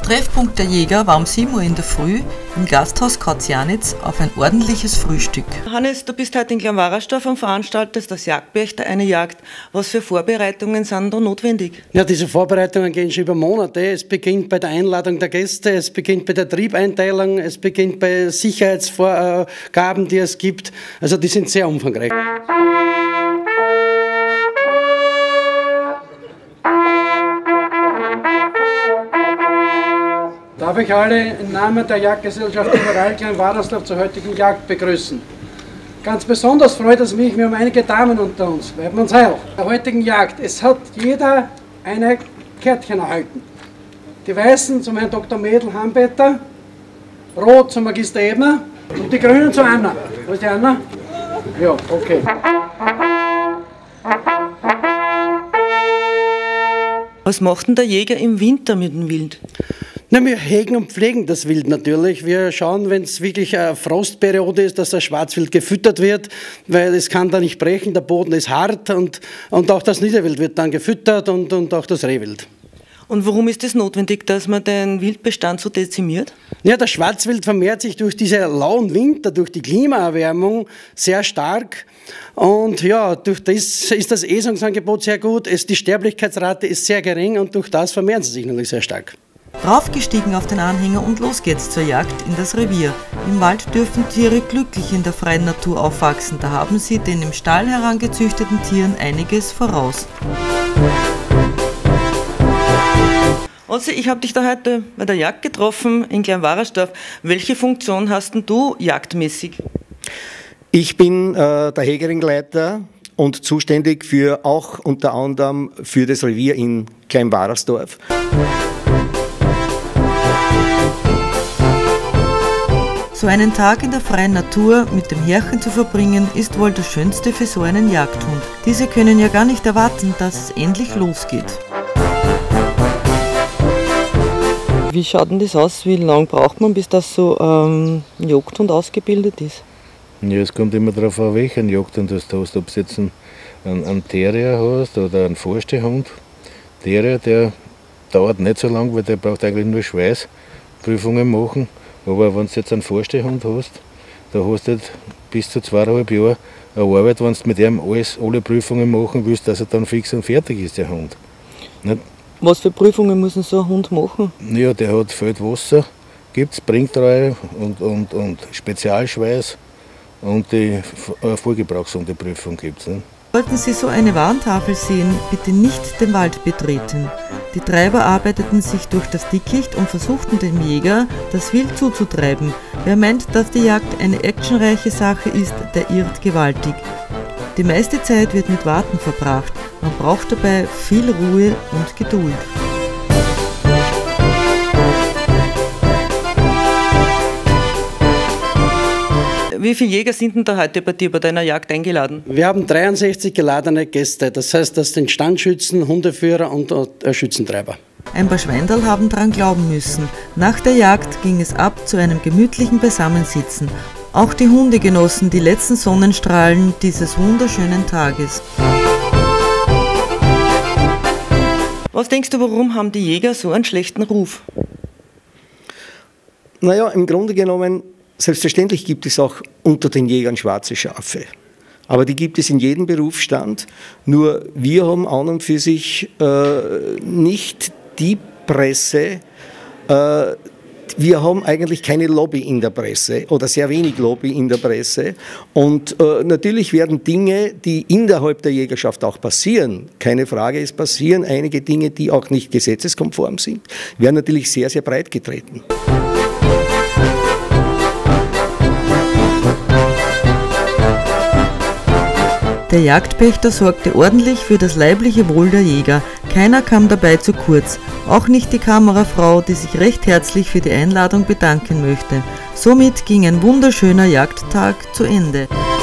Treffpunkt der Jäger war um 7 Uhr in der Früh im Gasthaus Kautzianitz auf ein ordentliches Frühstück. Hannes, du bist heute in Kleinwahrersdorf und veranstaltest das Jagdpächter eine Jagd. Was für Vorbereitungen sind da notwendig? Ja, diese Vorbereitungen gehen schon über Monate. Es beginnt bei der Einladung der Gäste, es beginnt bei der Triebeinteilung, es beginnt bei Sicherheitsvorgaben, die es gibt. Also die sind sehr umfangreich. Darf ich alle im Namen der Jagdgesellschaft Überall Kleinwahrersdorf zur heutigen Jagd begrüßen. Ganz besonders freut es mich, wir haben einige Damen unter uns, werden wir uns heil. Der heutigen Jagd, es hat jeder eine Kärtchen erhalten. Die weißen zum Herrn Dr. Mädel-Hambetter, rot zum Magister Ebner und die grünen zu Anna. Wo ist die Anna? Ja, okay. Was macht denn der Jäger im Winter mit dem Wild? Na, wir hegen und pflegen das Wild natürlich. Wir schauen, wenn es wirklich eine Frostperiode ist, dass das Schwarzwild gefüttert wird, weil es kann da nicht brechen, der Boden ist hart und auch das Niederwild wird dann gefüttert und auch das Rehwild. Und warum ist es notwendig, dass man den Wildbestand so dezimiert? Ja, das Schwarzwild vermehrt sich durch diese lauen Winter, durch die Klimaerwärmung sehr stark. Und ja, durch das ist das Äsungsangebot sehr gut, die Sterblichkeitsrate ist sehr gering und durch das vermehren sie sich natürlich sehr stark. Raufgestiegen auf den Anhänger und los geht's zur Jagd in das Revier. Im Wald dürfen Tiere glücklich in der freien Natur aufwachsen, da haben sie den im Stall herangezüchteten Tieren einiges voraus. Also, ich habe dich da heute bei der Jagd getroffen in Kleinwahrersdorf. Welche Funktion hast denn du jagdmäßig? Ich bin der Hegeringleiter und zuständig für auch unter anderem für das Revier in Kleinwahrersdorf. So einen Tag in der freien Natur mit dem Härchen zu verbringen, ist wohl das Schönste für so einen Jagdhund. Diese können ja gar nicht erwarten, dass es endlich losgeht. Wie schaut denn das aus? Wie lange braucht man, bis das so ein Jagdhund ausgebildet ist? Ja, es kommt immer darauf an, welchen Jagdhund du hast. Ob du jetzt einen Terrier hast oder einen Vorstehhund. Terrier, der dauert nicht so lang, weil der braucht eigentlich nur Schweißprüfungen machen. Aber wenn du jetzt einen Vorstehhund hast, da hast du halt bis zu 2,5 Jahre eine Arbeit, wenn du mit ihm alle Prüfungen machen willst, dass er dann fix und fertig ist, der Hund. Nicht? Was für Prüfungen muss so ein Hund machen? Ja, der hat Feldwasser, gibt's, Bringtreue und Spezialschweiß und die Vorgebrauchshundeprüfung gibt es. Sollten Sie so eine Warntafel sehen, bitte nicht den Wald betreten. Die Treiber arbeiteten sich durch das Dickicht und versuchten dem Jäger, das Wild zuzutreiben. Wer meint, dass die Jagd eine actionreiche Sache ist, der irrt gewaltig. Die meiste Zeit wird mit Warten verbracht. Man braucht dabei viel Ruhe und Geduld. Wie viele Jäger sind denn da heute bei dir bei deiner Jagd eingeladen? Wir haben 63 geladene Gäste, das heißt, das sind Standschützen, Hundeführer und Schützentreiber. Ein paar Schweindel haben dran glauben müssen. Nach der Jagd ging es ab zu einem gemütlichen Beisammensitzen. Auch die Hunde genossen die letzten Sonnenstrahlen dieses wunderschönen Tages. Was denkst du, warum haben die Jäger so einen schlechten Ruf? Naja, im Grunde genommen, selbstverständlich gibt es auch unter den Jägern schwarze Schafe. Aber die gibt es in jedem Berufsstand. Nur wir haben an und für sich nicht die Presse. Wir haben eigentlich keine Lobby in der Presse oder sehr wenig Lobby in der Presse. Und natürlich werden Dinge, die innerhalb der Jägerschaft auch passieren, keine Frage, es passieren einige Dinge, die auch nicht gesetzeskonform sind, werden natürlich sehr, sehr breit getreten. Der Jagdpächter sorgte ordentlich für das leibliche Wohl der Jäger. Keiner kam dabei zu kurz. Auch nicht die Kamerafrau, die sich recht herzlich für die Einladung bedanken möchte. Somit ging ein wunderschöner Jagdtag zu Ende.